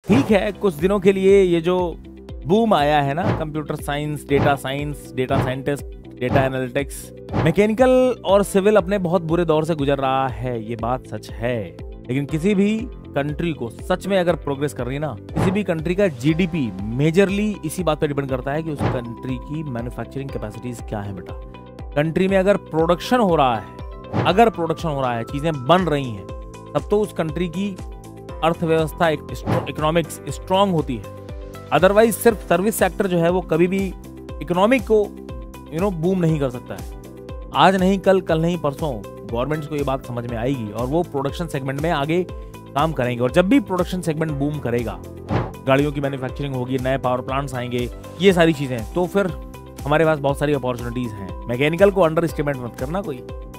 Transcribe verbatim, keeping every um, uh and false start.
ठीक है, कुछ दिनों के लिए ये जो बूम आया है ना, computer science, data science, data scientist, data analytics, mechanical और सिविल अपने बहुत बुरे दौर से गुजर रहा है, ये बात सच है। लेकिन किसी भी कंट्री को सच में अगर प्रोग्रेस कर रही है ना, किसी भी कंट्री का जीडीपी मेजरली इसी बात पर डिपेंड करता है कि उस कंट्री की मैन्युफैक्चरिंग कैपेसिटीज क्या है बेटा। कंट्री में अगर प्रोडक्शन हो रहा है, अगर प्रोडक्शन हो रहा है, चीजें बन रही हैं, तब तो उस कंट्री की अर्थव्यवस्था, इकोनॉमिक्स स्ट्रांग होती है। अदरवाइज सिर्फ सर्विस सेक्टर जो है वो कभी भी इकोनॉमिक को यू नो बूम नहीं कर सकता है। आज नहीं कल, कल नहीं परसों गवर्नमेंट्स को ये बात समझ में आएगी और वो प्रोडक्शन सेगमेंट में आगे काम करेंगे। और जब भी प्रोडक्शन सेगमेंट बूम करेगा, गाड़ियों की मैन्युफैक्चरिंग होगी, नए पावर प्लांट्स आएंगे, ये सारी चीजें, तो फिर हमारे पास बहुत सारी अपॉर्चुनिटीज हैं। मैकेनिकल को अंडर एस्टिमेट मत करना कोई।